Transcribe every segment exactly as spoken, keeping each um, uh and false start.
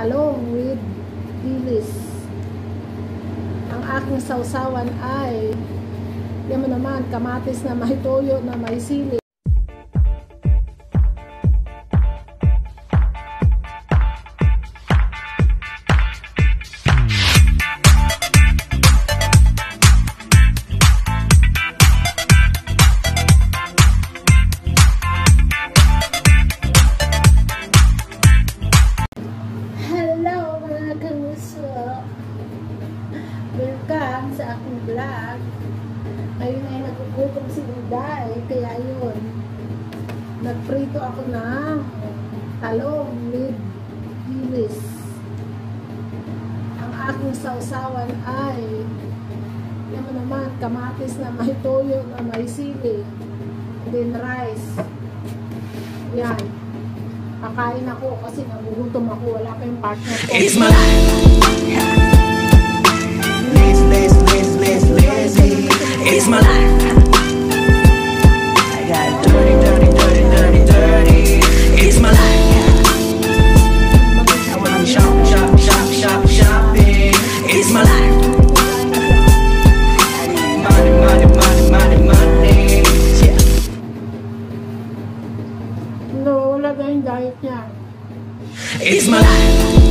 talong with dilis. Ang aking sausawan ay yan mo naman, kamatis na may toyo na may sili. Welcome sa aking vlog. Ngayon ay nagugutom si Inday, kaya yun, nagprito ako ng talong with dilis. Ang aking sausawan ay yan mo naman, kamatis na may toyo na may sili, then rice. Yan, kakain ako kasi nagugutom ako, wala pa yung partner ko. It's my life. It's my life. I got dirty, dirty, dirty, dirty, dirty. It's my life. I wanna shop, shop, shop, shop, shopping. It's my life. I need money, money, money, money, money. Yeah. No, wala na yung diet niya. It's my life.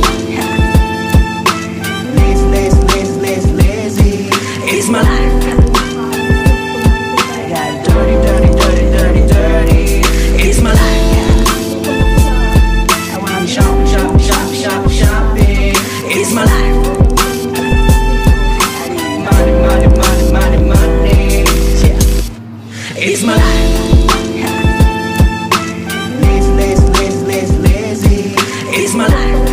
Lazy, lazy, lazy, lazy, lazy. It's my life. It's my life. Lazy, lazy, lazy, lazy, lazy. It's my life.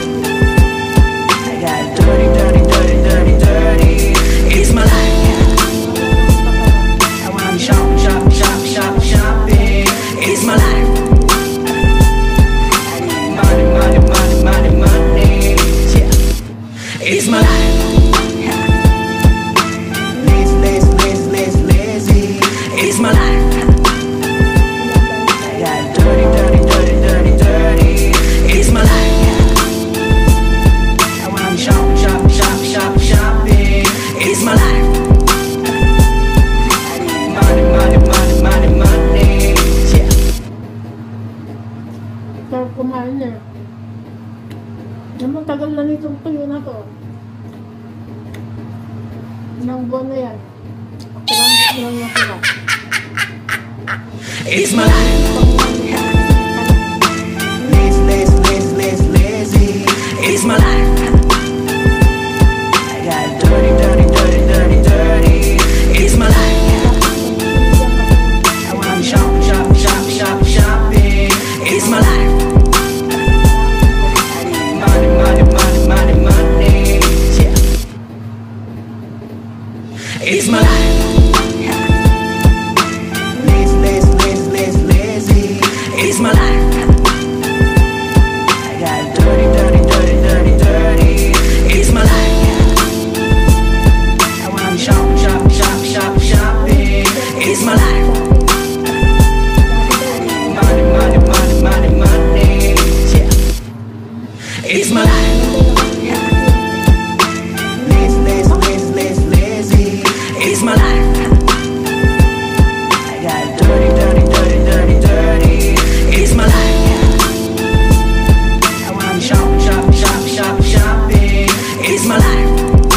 I got dirty, dirty, dirty, dirty, dirty. It's my life. I wanna shop, shop, shop, shop, shopping. It's my life. I need money, money, money, money, money. Yeah. It's my life. Lazy, lazy, lazy, lazy, lazy. It's my life. I got dirty, dirty, dirty, dirty, dirty. It's my life. I wanna shop, shop, shop, shop, shopping. It's my life. I need money, money, money, money, money. Yeah. Sarap kumain niya. Naman tagal na nitong tuyo na to. Ilang buwan na yan. Parang lang na sila. It's my life. Lazy, lazy, lazy, lazy, lazy. It's my life. I got dirty, dirty, dirty, dirty, dirty. It's my life. I wanna shop, shop, shop, shop, shopping. It's my life. I need money, money, money, money, money. Yeah. It's my life. It's my life. I got dirty, dirty, dirty, dirty, dirty. It's my life. I wanna shop, shop, shop, shop, shopping. It's my life. Money, money, money, money, money. Yeah. It's my life. Lazy, lazy, lazy, lazy, lazy. It's my life. I got dirty, dirty, dirty, dirty, dirty. It's my life. I wanna shop, shop, shop, shop, shopping. It's my life.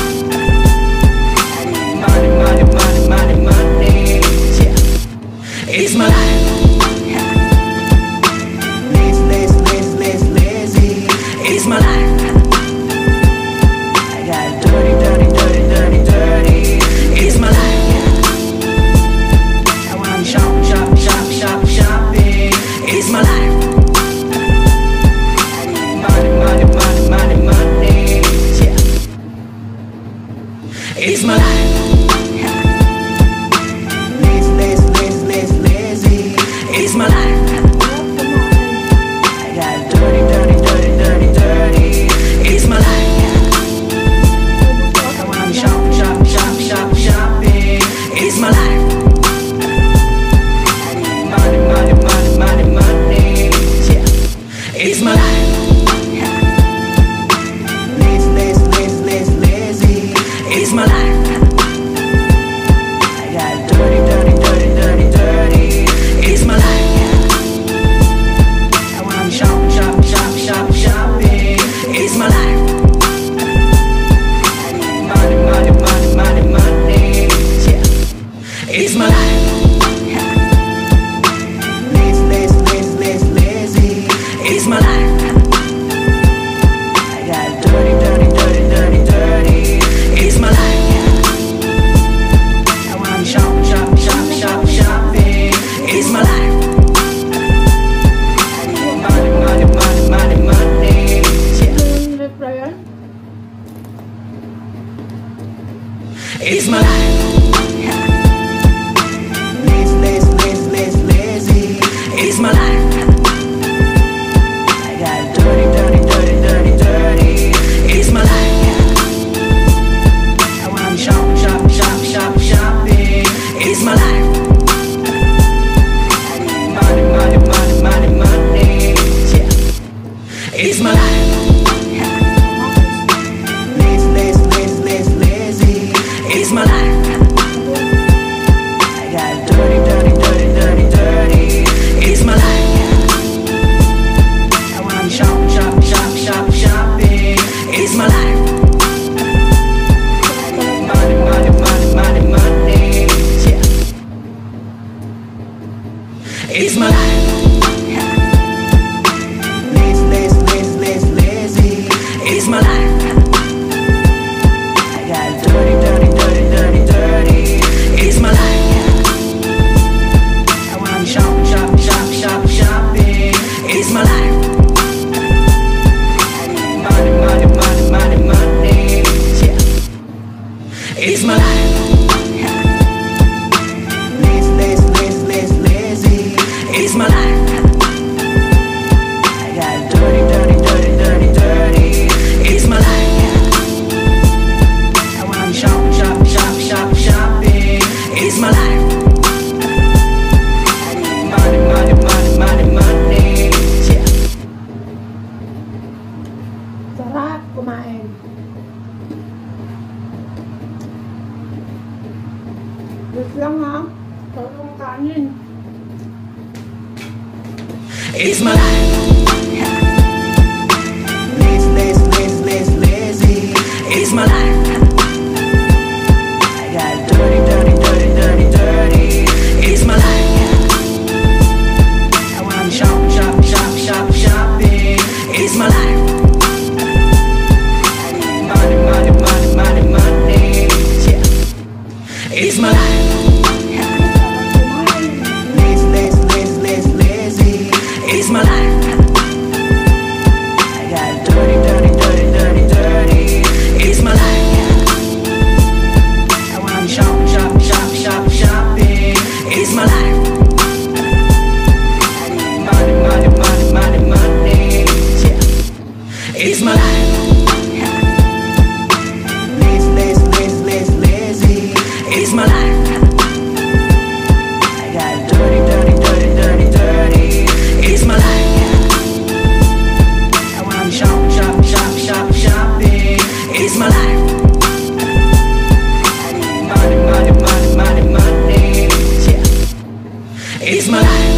I need money, money, money, money, money. Yeah. It's my life. Lazy, lazy, lazy, lazy, lazy. It's my life. It's my life. Lazy, lazy, lazy, lazy, lazy. It's my life. I got dirty, dirty, dirty, dirty, dirty. It's my life. I wanna shop, shop, shop, shop, shopping. It's my life. I need money, money, money, money, money. Yeah. It's my life. Lazy, lazy, lazy, lazy, lazy. It's my life. I got dirty, dirty, dirty, dirty, dirty. It's my life. I wanna shop, shop, shop, shop, shopping. It's my life. Money, money, money, money, money. Yeah. It's my life. Lazy, lazy, lazy, lazy, lazy. It's my life. I got dirty, dirty, dirty, dirty, dirty. It's my life. I wanna shop, shop, shop, shop, shopping. It's my life. Money, money, money, money, money. Yeah. It's my life. Lazy, lazy, lazy, lazy, lazy. It's my life. I got dirty, dirty, dirty, dirty, dirty. It's my life. I wanna shop, shop, shop, shop, shopping. It's my life. Money, money, money, money, money. Yeah. Sarap kumain. Wait lang ha. Parang kanin. It's my life. Lazy, lazy, lazy, lazy, lazy. It's my life. I got dirty, dirty, dirty, dirty, dirty. It's my life. I wanna shop, shop, shop, shop, shopping. It's my life. Money, money, money, money, money. Yeah. It's my life. Lazy, lazy, lazy, lazy, lazy. It's my life. I got dirty, dirty, dirty, dirty, dirty. It's my life. I wanna shop, shop, shop, shop, shopping. It's my life. Money, money, money, money, money. Yeah. It's my life. Lazy, lazy, lazy, lazy, lazy. It's my life. I got dirty, dirty, dirty, dirty, dirty. It's my life. I wanna shop, shop, shop, shop, shopping. It's my life. Money, money, money, money, money. Yeah. It's my life.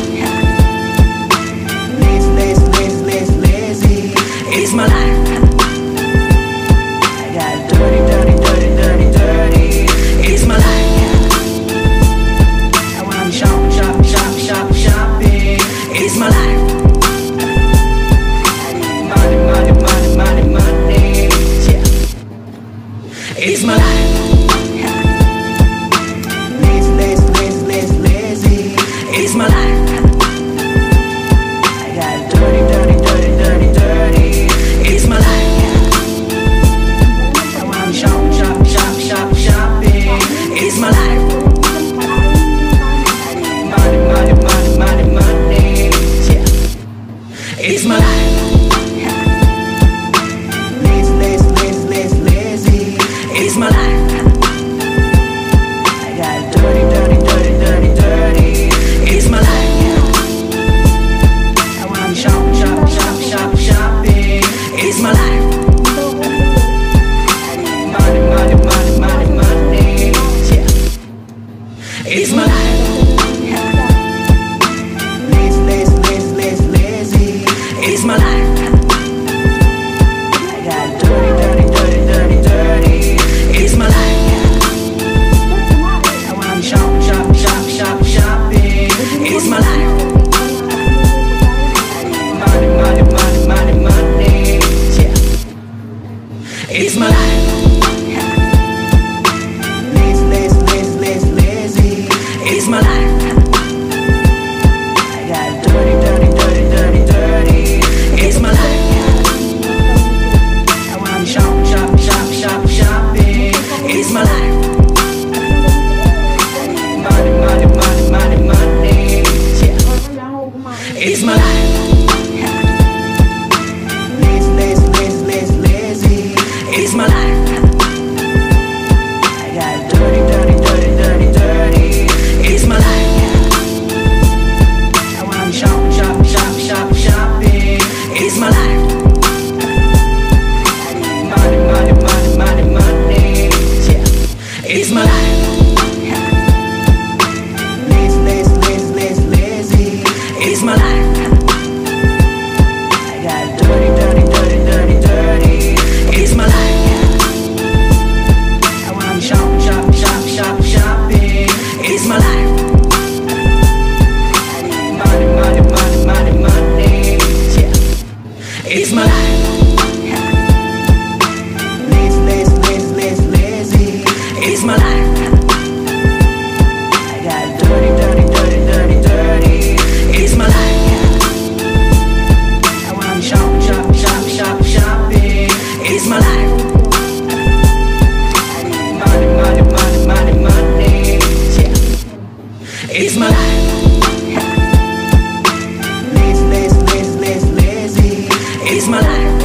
Lazy, lazy, lazy, lazy, lazy. It's my life. I got dirty, dirty, dirty, dirty, dirty. It's my life. I wanna shop, shop, shop, shop, shopping. It's my life. Money, money, money, money, money. Yeah. It's my life. Lazy, lazy, lazy, lazy, lazy. It's my life. I got dirty, dirty, dirty, dirty, dirty. It's my life. life. Lazy, lazy, lazy, lazy, lazy. It's my life. I got dirty, dirty, dirty, dirty, dirty. It's my life. I wanna shop, shop, shop, shop, shopping. It's my life. I need money, money, money, money, money. Yeah. It's my life. Lazy, lazy, lazy, lazy, lazy. It's my life.